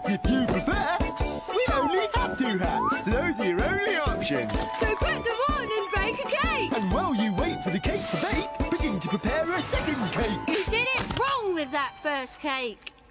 hats if you prefer. We only have 2 hats, so those are your only options. So put them on and bake a cake. And while you wait for the cake to bake, begin to prepare a second cake. You did it wrong with that first cake.